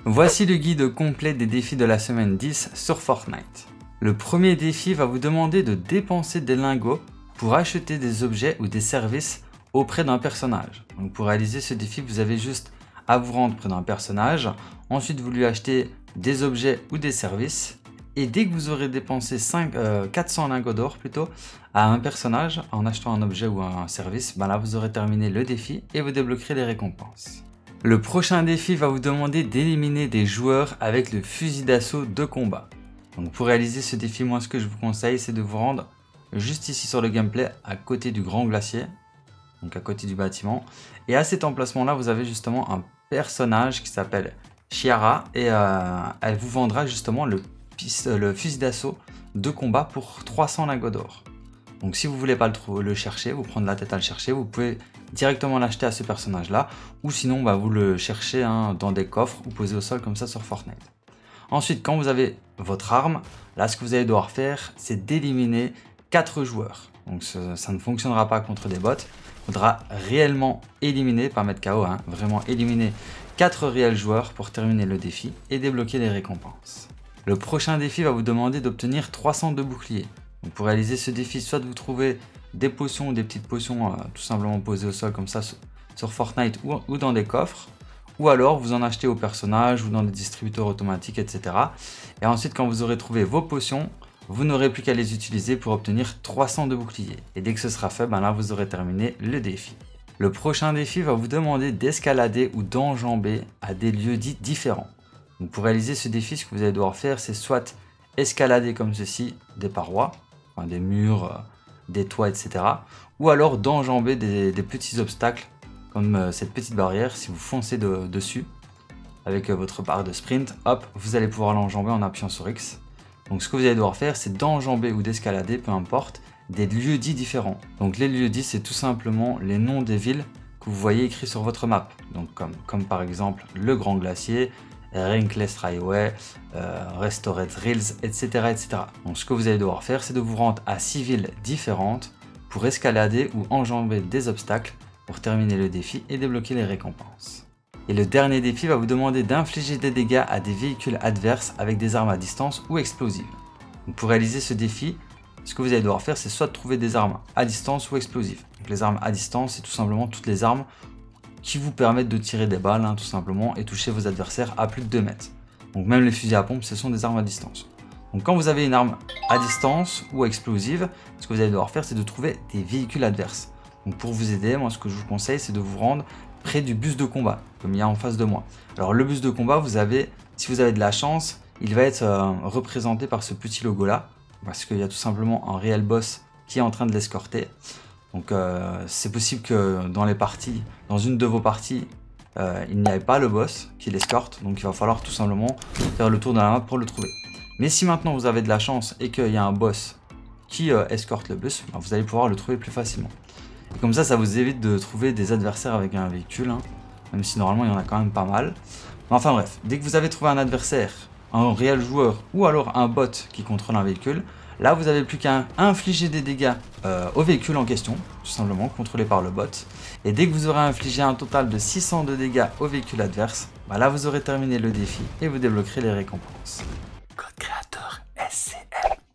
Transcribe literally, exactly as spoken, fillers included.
Voici le guide complet des défis de la semaine dix sur Fortnite. Le premier défi va vous demander de dépenser des lingots pour acheter des objets ou des services auprès d'un personnage. Donc pour réaliser ce défi, vous avez juste à vous rendre près d'un personnage, ensuite vous lui achetez des objets ou des services, et dès que vous aurez dépensé cinq, euh, quatre cents lingots d'or plutôt à un personnage en achetant un objet ou un service, ben là vous aurez terminé le défi et vous débloquerez les récompenses. Le prochain défi va vous demander d'éliminer des joueurs avec le fusil d'assaut de combat. Donc pour réaliser ce défi, moi ce que je vous conseille, c'est de vous rendre juste ici sur le gameplay, à côté du grand glacier, donc à côté du bâtiment. Et à cet emplacement là, vous avez justement un personnage qui s'appelle Chiara, et euh, elle vous vendra justement le, le fusil d'assaut de combat pour trois cents lingots d'or. Donc si vous voulez pas le, le chercher, vous prendre la tête à le chercher, vous pouvez directement l'acheter à ce personnage là, ou sinon bah, vous le cherchez hein, dans des coffres ou posez au sol comme ça sur Fortnite. Ensuite, quand vous avez votre arme, là ce que vous allez devoir faire, c'est d'éliminer quatre joueurs. Donc ça, ça ne fonctionnera pas contre des bots. Il faudra réellement éliminer, pas mettre K O, hein, vraiment éliminer quatre réels joueurs pour terminer le défi et débloquer les récompenses. Le prochain défi va vous demander d'obtenir trois cents de boucliers. Donc pour réaliser ce défi, soit vous trouvez des potions ou des petites potions euh, tout simplement posées au sol comme ça sur, sur Fortnite ou, ou dans des coffres, ou alors vous en achetez au personnage ou dans des distributeurs automatiques, et cetera. Et ensuite, quand vous aurez trouvé vos potions, vous n'aurez plus qu'à les utiliser pour obtenir trois cents de boucliers. Et dès que ce sera fait, ben là vous aurez terminé le défi. Le prochain défi va vous demander d'escalader ou d'enjamber à des lieux dits différents. Donc pour réaliser ce défi, ce que vous allez devoir faire, c'est soit escalader comme ceci des parois, enfin des murs, euh, des toits, et cetera. Ou alors d'enjamber des, des petits obstacles comme euh, cette petite barrière. Si vous foncez de, dessus avec euh, votre barre de sprint, hop, vous allez pouvoir l'enjamber en appuyant sur X. Donc ce que vous allez devoir faire, c'est d'enjamber ou d'escalader, peu importe, des lieux dits différents. Donc les lieux dits, c'est tout simplement les noms des villes que vous voyez écrits sur votre map. Donc comme, comme par exemple le Grand Glacier, Rinkless Highway, euh, Restored Rills, et cetera, et cetera. Donc ce que vous allez devoir faire, c'est de vous rendre à six villes différentes pour escalader ou enjamber des obstacles pour terminer le défi et débloquer les récompenses. Et le dernier défi va vous demander d'infliger des dégâts à des véhicules adverses avec des armes à distance ou explosives. Donc pour réaliser ce défi, ce que vous allez devoir faire, c'est soit de trouver des armes à distance ou explosives. Donc les armes à distance, c'est tout simplement toutes les armes qui vous permettent de tirer des balles, hein, tout simplement, et toucher vos adversaires à plus de deux mètres. Donc même les fusils à pompe, ce sont des armes à distance. Donc quand vous avez une arme à distance ou explosive, ce que vous allez devoir faire, c'est de trouver des véhicules adverses. Donc pour vous aider, moi ce que je vous conseille, c'est de vous rendre près du bus de combat, comme il y a en face de moi. Alors le bus de combat, vous avez, si vous avez de la chance, il va être euh, représenté par ce petit logo là, parce qu'il y a tout simplement un réel boss qui est en train de l'escorter. Donc euh, c'est possible que dans les parties, dans une de vos parties, euh, il n'y ait pas le boss qui l'escorte, donc il va falloir tout simplement faire le tour de la map pour le trouver. Mais si maintenant vous avez de la chance et qu'il y a un boss qui euh, escorte le bus, ben, vous allez pouvoir le trouver plus facilement. Et comme ça, ça vous évite de trouver des adversaires avec un véhicule, hein, même si normalement il y en a quand même pas mal. Mais enfin bref, dès que vous avez trouvé un adversaire, un réel joueur ou alors un bot qui contrôle un véhicule, là, vous n'avez plus qu'à infliger des dégâts euh, au véhicule en question, tout simplement, contrôlé par le bot. Et dès que vous aurez infligé un total de six cents de dégâts au véhicule adverse, bah là, vous aurez terminé le défi et vous débloquerez les récompenses. Code créateur S C